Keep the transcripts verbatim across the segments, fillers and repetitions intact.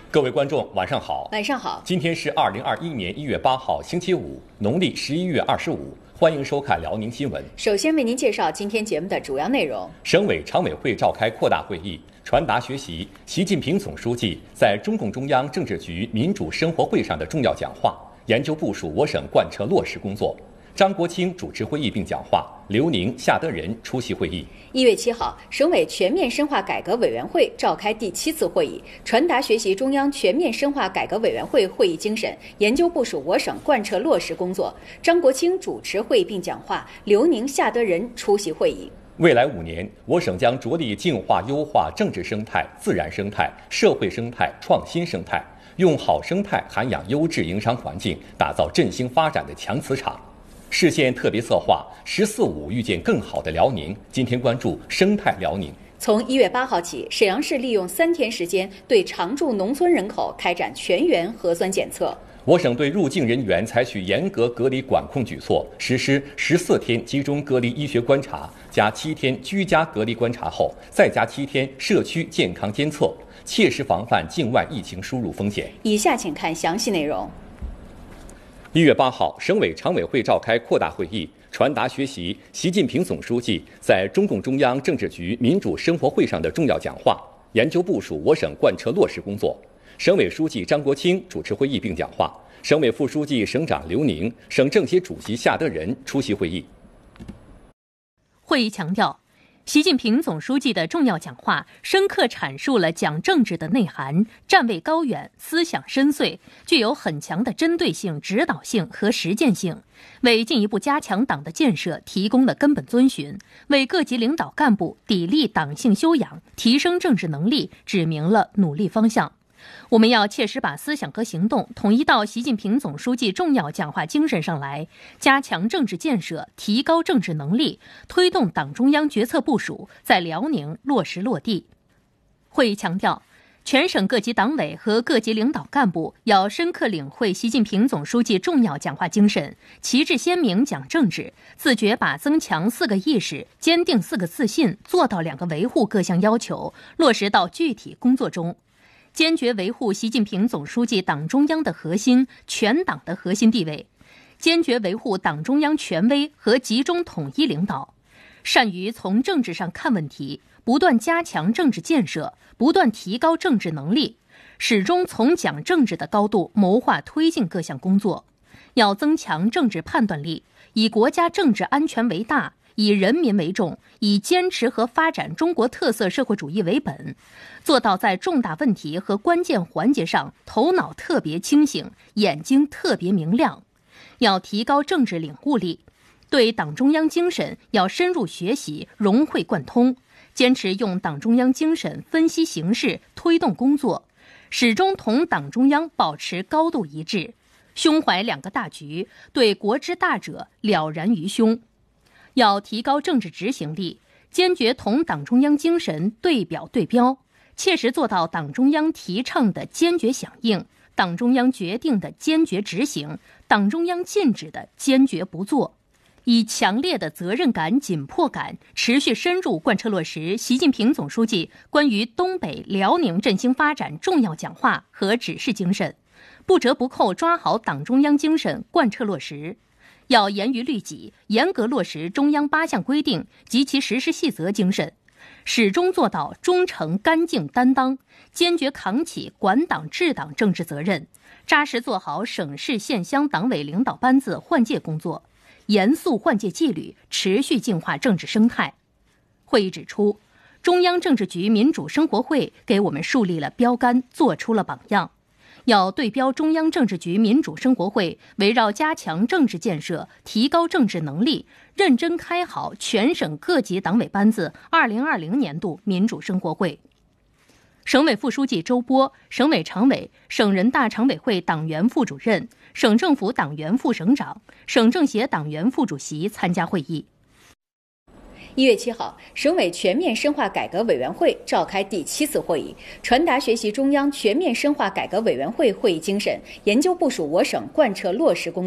各位观众，晚上好。 晚上好。 今天是二零二一年一月八号，星期五，农历十一月二十五。欢迎收看辽宁新闻。 首先为您介绍今天节目的主要内容。 省委常委会召开扩大会议，传达学习习近平总书记在中共中央政治局民主生活会上的重要讲话，研究部署我省贯彻落实工作。张国清主持会议并讲话，刘宁、夏德仁出席会议。 一月七号，省委全面深化改革委员会召开第七次会议，传达学习中央全面深化改革委员会会议精神，研究部署我省贯彻落实工作。张国清主持会议并讲话，刘宁、夏德仁出席会议。 未来五年，我省将着力净化优化政治生态、自然生态、社会生态、创新生态，用好生态涵养优质营商环境，打造振兴发展的强磁场。市县特别策划“十四五”遇见更好的辽宁，今天关注生态辽宁。 从一月八号起，沈阳市利用三天时间对常住农村人口开展全员核酸检测。 我省对入境人员采取严格隔离管控举措，实施十四天集中隔离医学观察，加七天居家隔离观察后，再加七天社区健康监测，切实防范境外疫情输入风险。 以下请看详细内容。 一月八号，省委常委会召开扩大会议，传达学习习近平总书记在中共中央政治局民主生活会上的重要讲话，研究部署我省贯彻落实工作。省委书记张国清主持会议并讲话，省委副书记、省长刘宁、省政协主席夏德仁出席会议。 会议强调，习近平总书记的重要讲话深刻阐述了讲政治的内涵，站位高远，思想深邃，具有很强的针对性、指导性和实践性，为进一步加强党的建设提供了根本遵循，为各级领导干部砥砺党性修养、提升政治能力指明了努力方向。我们要切实把思想和行动统一到习近平总书记重要讲话精神上来，加强政治建设，提高政治能力，推动党中央决策部署在辽宁落实落地。会议强调，全省各级党委和各级领导干部要深刻领会习近平总书记重要讲话精神，旗帜鲜明讲政治，自觉把增强四个意识、坚定四个自信、做到两个维护各项要求落实到具体工作中。坚决维护习近平总书记党中央的核心、全党的核心地位，坚决维护党中央权威和集中统一领导，善于从政治上看问题，不断加强政治建设，不断提高政治能力，始终从讲政治的高度谋划推进各项工作。要增强政治判断力，以国家政治安全为大，以人民为重，以坚持和发展中国特色社会主义为本，做到在重大问题和关键环节上头脑特别清醒，眼睛特别明亮。要提高政治领悟力，对党中央精神要深入学习，融会贯通，坚持用党中央精神分析形势，推动工作，始终同党中央保持高度一致，胸怀两个大局，对国之大者了然于胸。要提高政治执行力，坚决同党中央精神对表对标，切实做到党中央提倡的坚决响应，党中央决定的坚决执行，党中央禁止的坚决不做，以强烈的责任感、紧迫感，持续深入贯彻落实习近平总书记关于东北、辽宁振兴发展重要讲话和指示精神，不折不扣抓好党中央精神贯彻落实。要严于律己，严格落实中央八项规定及其实施细则精神，始终做到忠诚、干净、担当，坚决扛起管党治党政治责任，扎实做好省市县乡党委领导班子换届工作，严肃换届纪律，持续净化政治生态。会议指出，中央政治局民主生活会给我们树立了标杆，做出了榜样。要对标中央政治局民主生活会，围绕加强政治建设、提高政治能力，认真开好全省各级党委班子二零二零年度民主生活会。省委副书记周波、省委常委、省人大常委会党员副主任、省政府党员副省长、省政协党员副主席参加会议。 一月七号，省委全面深化改革委员会召开第七次会议，传达学习中央全面深化改革委员会会议精神，研究部署我省贯彻落实工作。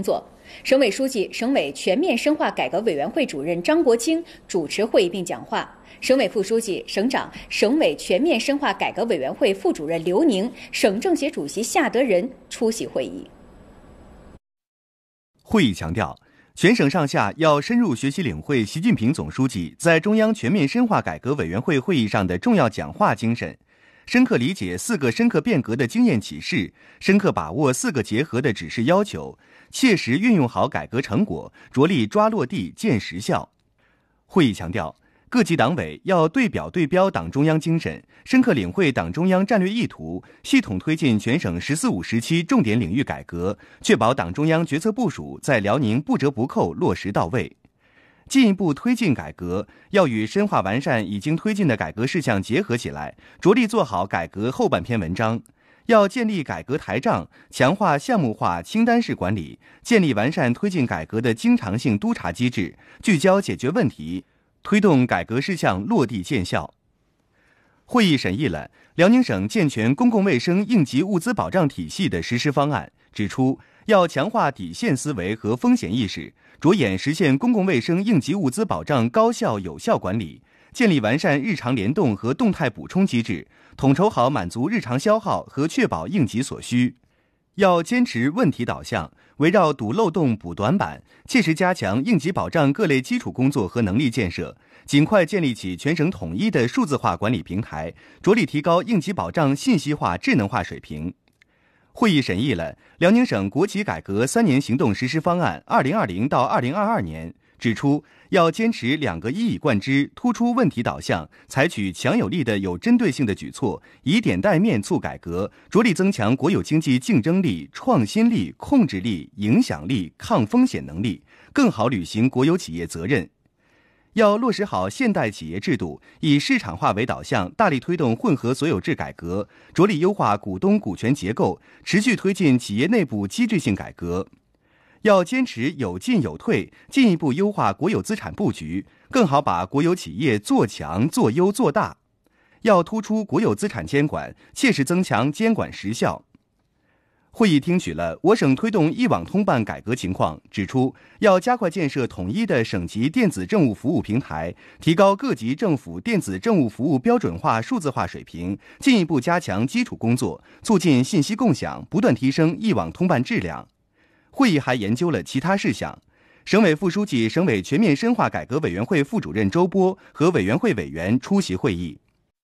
省委书记、省委全面深化改革委员会主任张国清主持会议并讲话。省委副书记、省长、省委全面深化改革委员会副主任刘宁、省政协主席夏德仁出席会议。 会议强调，全省上下要深入学习领会习近平总书记在中央全面深化改革委员会会议上的重要讲话精神，深刻理解四个深刻变革的经验启示，深刻把握四个结合的指示要求，切实运用好改革成果，着力抓落地、见实效。会议强调，各级党委要对表对标党中央精神，深刻领会党中央战略意图，系统推进全省“十四五”时期重点领域改革，确保党中央决策部署在辽宁不折不扣落实到位。进一步推进改革，要与深化完善已经推进的改革事项结合起来，着力做好改革后半篇文章。要建立改革台账，强化项目化清单式管理，建立完善推进改革的经常性督查机制，聚焦解决问题，推动改革事项落地见效。会议审议了辽宁省健全公共卫生应急物资保障体系的实施方案，指出要强化底线思维和风险意识，着眼实现公共卫生应急物资保障高效有效管理，建立完善日常联动和动态补充机制，统筹好满足日常消耗和确保应急所需。要坚持问题导向，围绕堵漏洞补短板，切实加强应急保障各类基础工作和能力建设，尽快建立起全省统一的数字化管理平台，着力提高应急保障信息化智能化水平。会议审议了辽宁省国企改革三年行动实施方案二零二零到二零二二年，指出要坚持两个一以贯之，突出问题导向，采取强有力的有针对性的举措，以点带面促改革，着力增强国有经济竞争力、创新力、控制力、影响力、抗风险能力，更好履行国有企业责任。要落实好现代企业制度，以市场化为导向，大力推动混合所有制改革，着力优化股东股权结构，持续推进企业内部机制性改革。要坚持有进有退，进一步优化国有资产布局，更好把国有企业做强、做优、做大。要突出国有资产监管，切实增强监管实效。会议听取了我省推动一网通办改革情况，指出要加快建设统一的省级电子政务服务平台，提高各级政府电子政务服务标准化、数字化水平，进一步加强基础工作，促进信息共享，不断提升一网通办质量。会议还研究了其他事项。省委副书记、省委全面深化改革委员会副主任周波和委员会委员出席会议。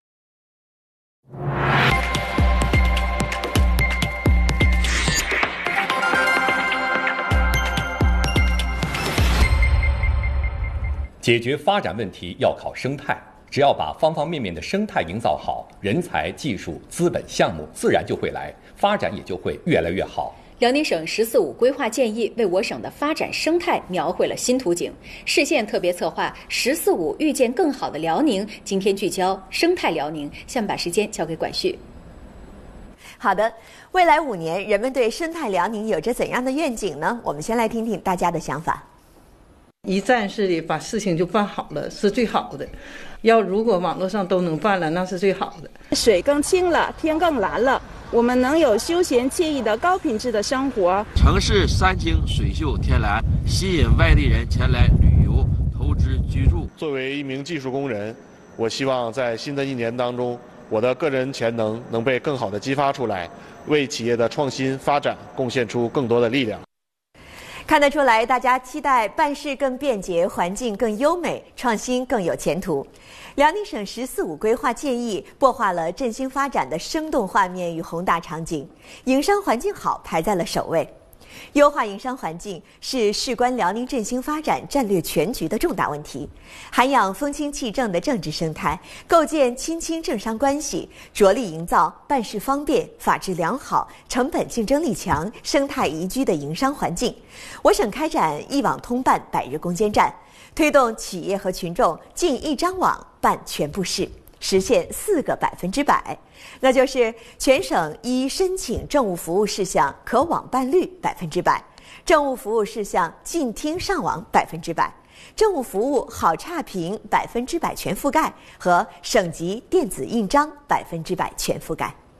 解决发展问题要靠生态，只要把方方面面的生态营造好，人才、技术、资本、项目自然就会来，发展也就会越来越好。 辽宁省“十四五”规划建议为我省的发展生态描绘了新图景。市县特别策划“十四五”遇见更好的辽宁，今天聚焦生态辽宁。下面把时间交给管旭。 好的，未来五年人们对生态辽宁有着怎样的愿景呢？我们先来听听大家的想法。 一站式的把事情就办好了是最好的，要如果网络上都能办了，那是最好的。 水更清了，天更蓝了，我们能有休闲惬意的高品质的生活。 城市山清水秀天蓝，吸引外地人前来旅游、投资居住。 作为一名技术工人，我希望在新的一年当中，我的个人潜能能被更好的激发出来，为企业的创新发展贡献出更多的力量。 看得出来，大家期待办事更便捷，环境更优美，创新更有前途。辽宁省“十四五”规划建议擘画了振兴发展的生动画面与宏大场景，营商环境好排在了首位。优化营商环境是事关辽宁振兴发展战略全局的重大问题，涵养风清气正的政治生态，构建亲清政商关系，着力营造办事方便、法治良好、成本竞争力强、生态宜居的营商环境。我省开展一网通办百日攻坚战，推动企业和群众进一张网办全部事，实现四个百分之百，那就是全省一申请政务服务事项可网办率百分之百，政务服务事项进厅上网百分之百，政务服务好差评百分之百全覆盖和省级电子印章百分之百全覆盖。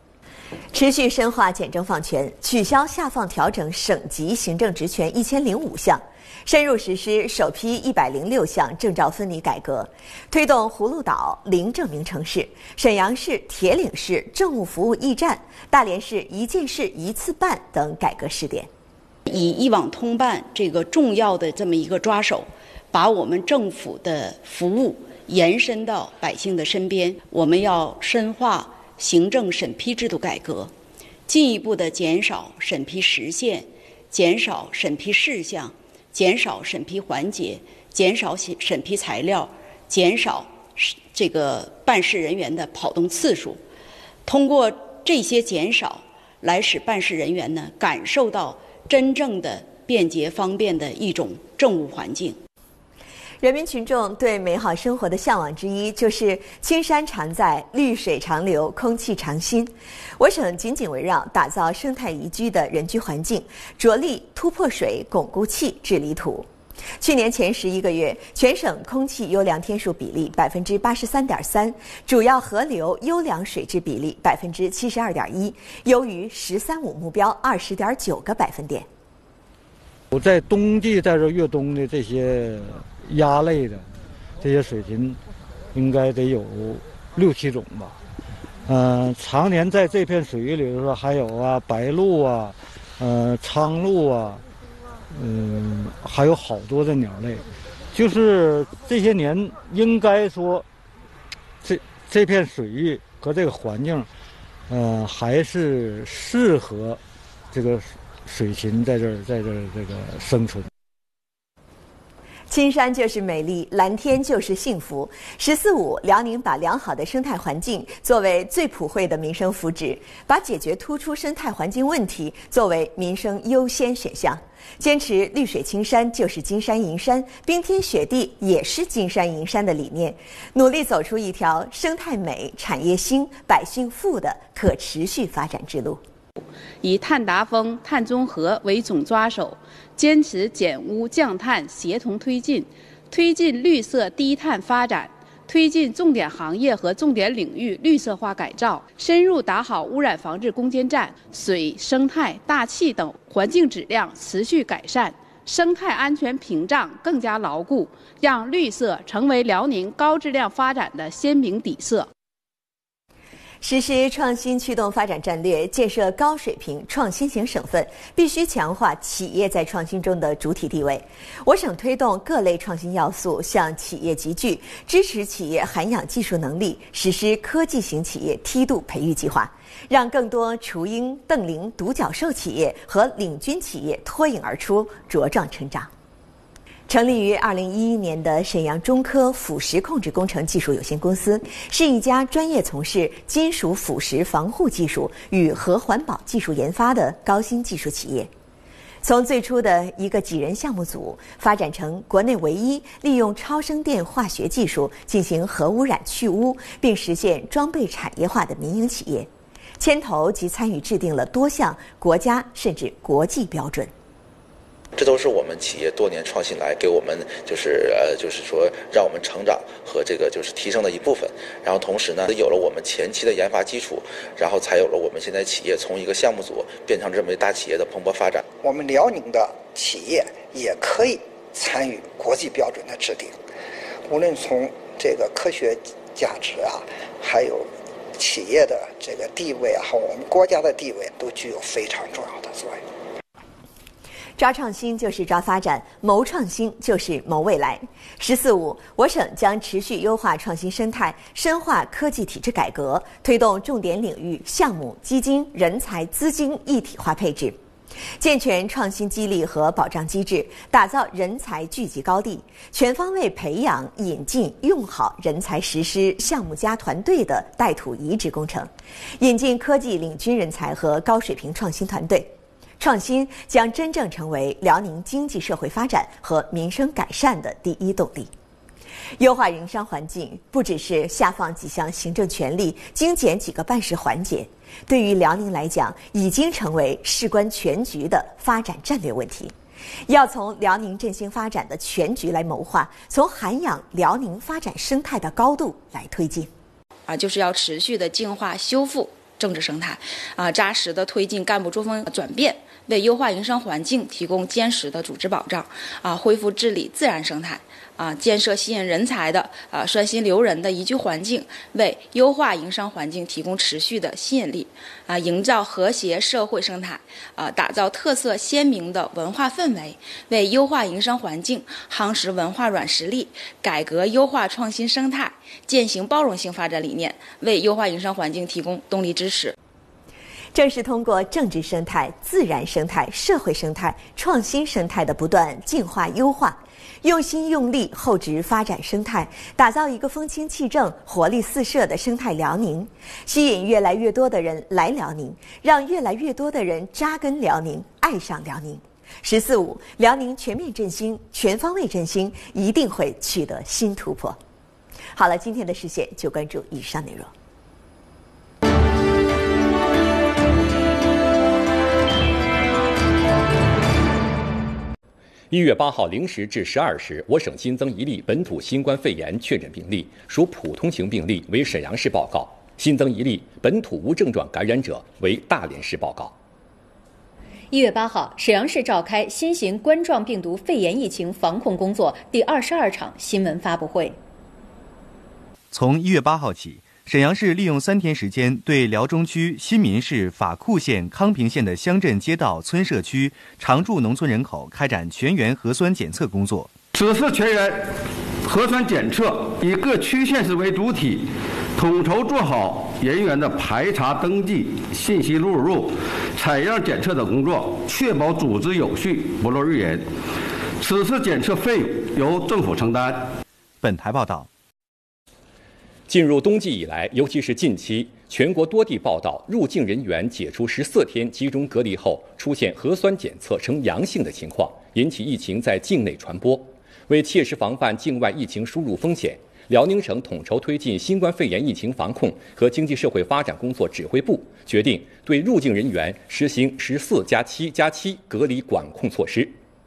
持续深化简政放权，取消下放调整省级行政职权一千零五项，深入实施首批一百零六项证照分离改革，推动葫芦岛零证明城市、沈阳市铁岭市政务服务驿站、大连市一件事一次办等改革试点。 以一网通办这个重要的这么一个抓手，把我们政府的服务延伸到百姓的身边。我们要深化行政审批制度改革，进一步的减少审批时限，减少审批事项，减少审批环节，减少审批材料，减少这个办事人员的跑动次数。通过这些减少，来使办事人员呢感受到真正的便捷方便的一种政务环境。 人民群众对美好生活的向往之一，就是青山常在，绿水长流，空气常新。我省紧紧围绕打造生态宜居的人居环境，着力突破水、巩固气、治理土。去年前十一个月，全省空气优良天数比例百分之八十三点三，主要河流优良水质比例百分之七十二点一，优于“十三五”目标二十点九个百分点。 在冬季在这越冬的这些鸭类的这些水禽，应该得有六七种吧。呃，常年在这片水域里头还有啊白鹭啊，呃苍鹭啊，嗯、呃，还有好多的鸟类。就是这些年应该说，这这片水域和这个环境，呃，还是适合这个水禽在这儿在这儿这个生存。 青山就是美丽，蓝天就是幸福。十四五，辽宁把良好的生态环境作为最普惠的民生福祉，把解决突出生态环境问题作为民生优先选项，坚持绿水青山就是金山银山，冰天雪地也是金山银山的理念，努力走出一条生态美、产业兴、百姓富的可持续发展之路。 以碳达峰、碳中和为总抓手，坚持减污降碳协同推进，推进绿色低碳发展，推进重点行业和重点领域绿色化改造，深入打好污染防治攻坚战，水、生态、大气等环境质量持续改善，生态安全屏障更加牢固，让绿色成为辽宁高质量发展的鲜明底色。 实施创新驱动发展战略，建设高水平创新型省份，必须强化企业在创新中的主体地位。我省推动各类创新要素向企业集聚，支持企业涵养技术能力，实施科技型企业梯度培育计划，让更多雏鹰、瞪羚、独角兽企业和领军企业脱颖而出，茁壮成长。成立于二零一一年的沈阳中科腐蚀控制工程技术有限公司，是一家专业从事金属腐蚀防护技术与核环保技术研发的高新技术企业。从最初的一个几人项目组，发展成国内唯一利用超声电化学技术进行核污染去污，并实现装备产业化的民营企业，牵头及参与制定了多项国家甚至国际标准。 这都是我们企业多年创新来给我们就是呃就是说让我们成长和这个就是提升的一部分。然后同时呢，有了我们前期的研发基础，然后才有了我们现在企业从一个项目组变成这么一大企业的蓬勃发展。 我们辽宁的企业也可以参与国际标准的制定，无论从这个科学价值啊，还有企业的这个地位啊，和我们国家的地位，都具有非常重要的作用。 抓创新就是抓发展，谋创新就是谋未来。十四五，我省将持续优化创新生态，深化科技体制改革，推动重点领域项目、基金、人才、资金一体化配置，健全创新激励和保障机制，打造人才聚集高地，全方位培养、引进、用好人才实施项目加团队的带土移植工程，引进科技领军人才和高水平创新团队。创新将真正成为辽宁经济社会发展和民生改善的第一动力。优化营商环境不只是下放几项行政权力、精简几个办事环节，对于辽宁来讲，已经成为事关全局的发展战略问题。要从辽宁振兴发展的全局来谋划，从涵养辽宁发展生态的高度来推进。 啊，就是要持续的净化修复政治生态，啊，扎实的推进干部作风转变，为优化营商环境提供坚实的组织保障，啊，恢复治理自然生态，啊，建设吸引人才的啊拴心留人的宜居环境，为优化营商环境提供持续的吸引力，啊，营造和谐社会生态，啊，打造特色鲜明的文化氛围，为优化营商环境夯实文化软实力，改革优化创新生态，践行包容性发展理念，为优化营商环境提供动力支持。 正是通过政治生态、自然生态、社会生态、创新生态的不断进化优化，用心用力厚植发展生态，打造一个风清气正、活力四射的生态辽宁，吸引越来越多的人来辽宁，让越来越多的人扎根辽宁，爱上辽宁。十四五，辽宁全面振兴、全方位振兴一定会取得新突破。好了，今天的视线就关注以上内容。 一月八号零时至十二时，我省新增一例本土新冠肺炎确诊病例，属普通型病例，为沈阳市报告；新增一例本土无症状感染者，为大连市报告。 一月八号，沈阳市召开新型冠状病毒肺炎疫情防控工作第二十二场新闻发布会。 从一月八号起，沈阳市利用三天时间，对辽中区、新民市、法库县、康平县的乡镇、街道、村社区常住农村人口开展全员核酸检测工作。 此次全员核酸检测以各区县市为主体，统筹做好人员的排查登记、信息录入、采样检测等工作，确保组织有序，不漏日人。此次检测费用由政府承担。 本台报道。 进入冬季以来，尤其是近期，全国多地报道入境人员解除十四天集中隔离后出现核酸检测呈阳性的情况，引起疫情在境内传播。为切实防范境外疫情输入风险，辽宁省统筹推进新冠肺炎疫情防控和经济社会发展工作指挥部决定对入境人员实行十四加七加七隔离管控措施。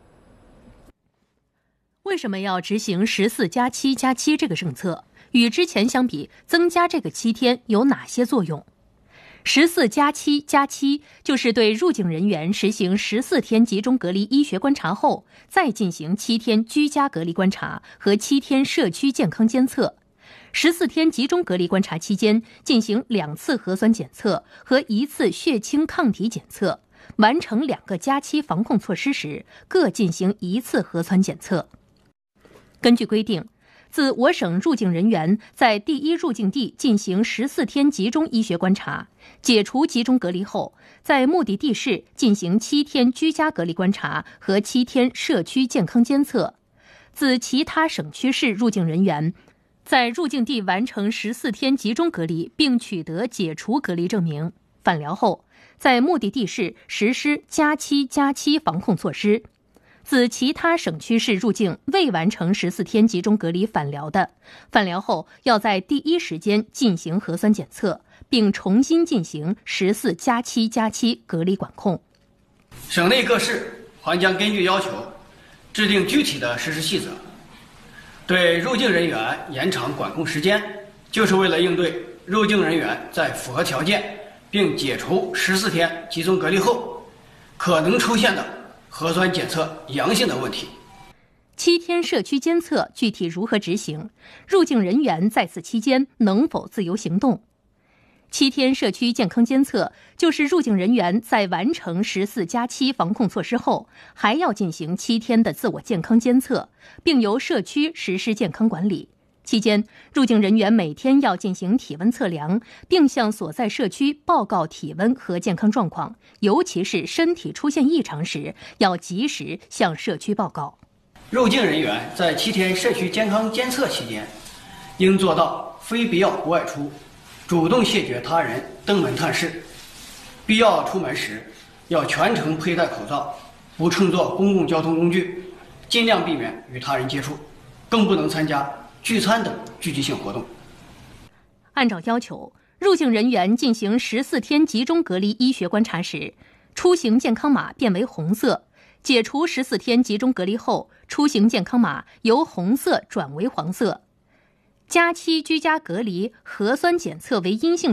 为什么要执行十四加七加七这个政策？与之前相比，增加这个七天有哪些作用？十四加七加七就是对入境人员实行十四天集中隔离医学观察后，再进行七天居家隔离观察和七天社区健康监测。十四天集中隔离观察期间，进行两次核酸检测和一次血清抗体检测。完成两个加七防控措施时，各进行一次核酸检测。根据规定，自我省入境人员在第一入境地进行十四天集中医学观察，解除集中隔离后，在目的地市进行七天居家隔离观察和七天社区健康监测。自其他省区市入境人员在入境地完成十四天集中隔离并取得解除隔离证明，返辽后，在目的地市实施加七加七防控措施。自其他省区市入境未完成十四天集中隔离返辽的，返辽后要在第一时间进行核酸检测，并重新进行十四加七加七隔离管控。 省内各市还将根据要求制定具体的实施细则，对入境人员延长管控时间，就是为了应对入境人员在符合条件并解除十四天集中隔离后可能出现的核酸检测阳性的问题。 七天社区监测具体如何执行？入境人员在此期间能否自由行动？七天社区健康监测就是入境人员在完成十四加七防控措施后，还要进行七天的自我健康监测，并由社区实施健康管理。期间，入境人员每天要进行体温测量，并向所在社区报告体温和健康状况，尤其是身体出现异常时，要及时向社区报告。 入境人员在七天社区健康监测期间，应做到非必要不外出，主动谢绝他人登门探视，必要出门时要全程佩戴口罩，不乘坐公共交通工具，尽量避免与他人接触，更不能参加聚餐等聚集性活动。 按照要求，入境人员进行十四天集中隔离医学观察时，出行健康码变为红色；解除十四天集中隔离后，出行健康码由红色转为黄色。加七居家隔离核酸检测为阴性者，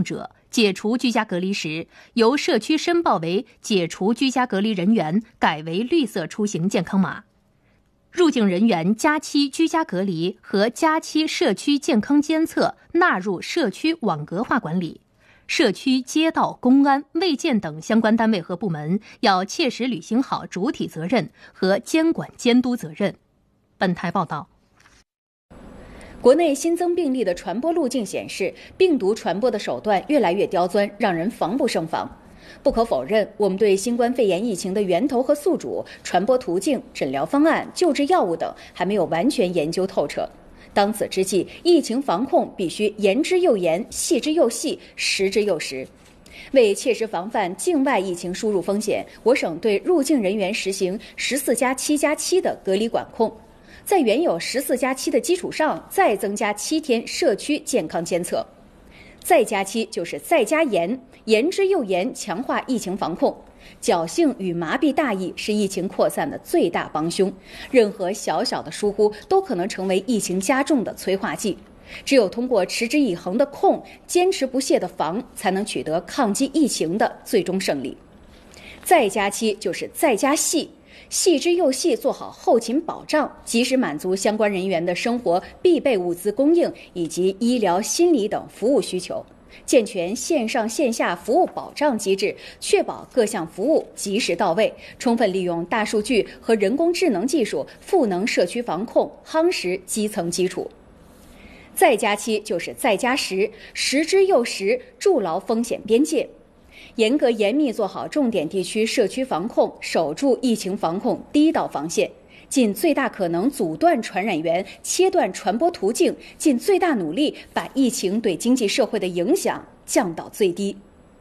解除居家隔离时，由社区申报为解除居家隔离人员改为绿色出行健康码。入境人员加期居家隔离和加期社区健康监测纳入社区网格化管理。社区、街道、公安、卫健等相关单位和部门要切实履行好主体责任和监管监督责任。本台报道。 国内新增病例的传播路径显示，病毒传播的手段越来越刁钻，让人防不胜防。不可否认，我们对新冠肺炎疫情的源头和宿主、传播途径、诊疗方案、救治药物等还没有完全研究透彻。当此之际，疫情防控必须严之又严，细之又细，实之又实。为切实防范境外疫情输入风险，我省对入境人员实行十四加七加七的隔离管控。在原有十四加七的基础上，再增加七天社区健康监测，再加七就是再加严，严之又严，强化疫情防控。侥幸与麻痹大意是疫情扩散的最大帮凶，任何小小的疏忽都可能成为疫情加重的催化剂。只有通过持之以恒的控，坚持不懈的防，才能取得抗击疫情的最终胜利。再加七就是再加细。细之又细，做好后勤保障，及时满足相关人员的生活必备物资供应以及医疗、心理等服务需求，健全线上线下服务保障机制，确保各项服务及时到位，充分利用大数据和人工智能技术，赋能社区防控，夯实基层基础。再加七就是再加十，实之又实，筑牢风险边界。严格严密做好重点地区社区防控，守住疫情防控第一道防线，尽最大可能阻断传染源，切断传播途径，尽最大努力把疫情对经济社会的影响降到最低。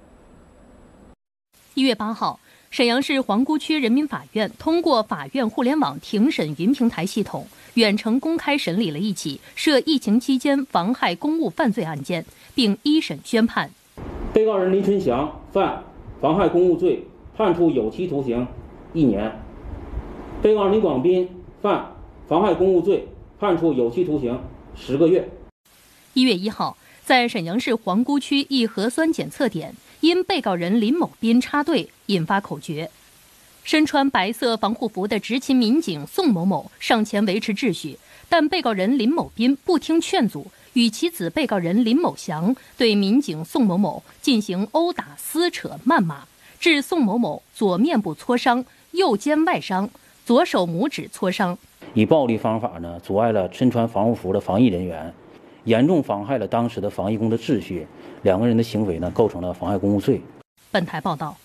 一月八号，沈阳市皇姑区人民法院通过法院互联网庭审云平台系统，远程公开审理了一起涉疫情期间妨害公务犯罪案件，并一审宣判。 被告人林春祥犯妨害公务罪，判处有期徒刑一年；被告人李广斌犯妨害公务罪，判处有期徒刑十个月。 一月一号，在沈阳市皇姑区一核酸检测点，因被告人林某斌插队引发口角，身穿白色防护服的执勤民警宋某某上前维持秩序，但被告人林某斌不听劝阻，与其子被告人林某祥对民警宋某某进行殴打、撕扯、谩骂，致宋某某左面部挫伤、右肩外伤、左手拇指挫伤。 以暴力方法呢，阻碍了身穿防护服的防疫人员，严重妨害了当时的防疫工作秩序。两个人的行为呢，构成了妨害公务罪。 本台报道。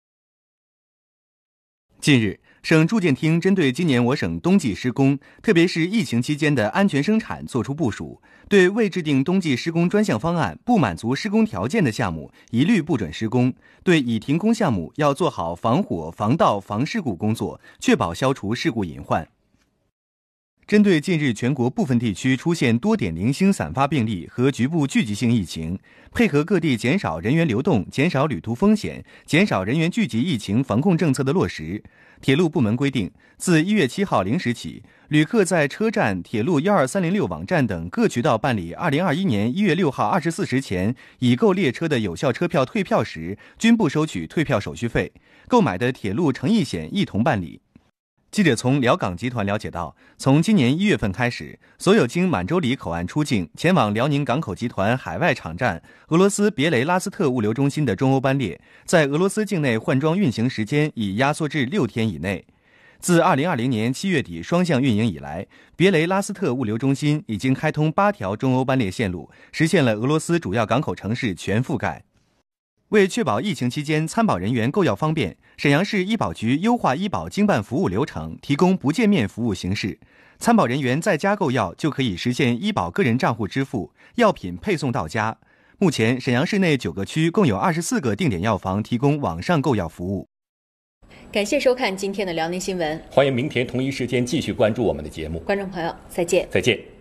近日，省住建厅针对今年我省冬季施工，特别是疫情期间的安全生产作出部署，对未制定冬季施工专项方案、不满足施工条件的项目，一律不准施工。对已停工项目，要做好防火、防盗、防事故工作，确保消除事故隐患。针对近日全国部分地区出现多点零星散发病例和局部聚集性疫情，配合各地减少人员流动、减少旅途风险、减少人员聚集疫情防控政策的落实，铁路部门规定，自一月七号零时起，旅客在车站、铁路一二三零六网站等各渠道办理二零二一年一月六号二十四时前已购列车的有效车票退票时，均不收取退票手续费。购买的铁路乘意险一同办理。记者从辽港集团了解到，从今年一月份开始，所有经满洲里口岸出境前往辽宁港口集团海外场站俄罗斯别雷拉斯特物流中心的中欧班列，在俄罗斯境内换装运行时间已压缩至六天以内。自二零二零年七月底双向运营以来，别雷拉斯特物流中心已经开通八条中欧班列线路，实现了俄罗斯主要港口城市全覆盖。为确保疫情期间参保人员购药方便，沈阳市医保局优化医保经办服务流程，提供不见面服务形式。参保人员在家购药就可以实现医保个人账户支付，药品配送到家。目前，沈阳市内九个区共有二十四个定点药房提供网上购药服务。 感谢收看今天的辽宁新闻， 欢迎明天同一时间继续关注我们的节目。 观众朋友，再见。 再见。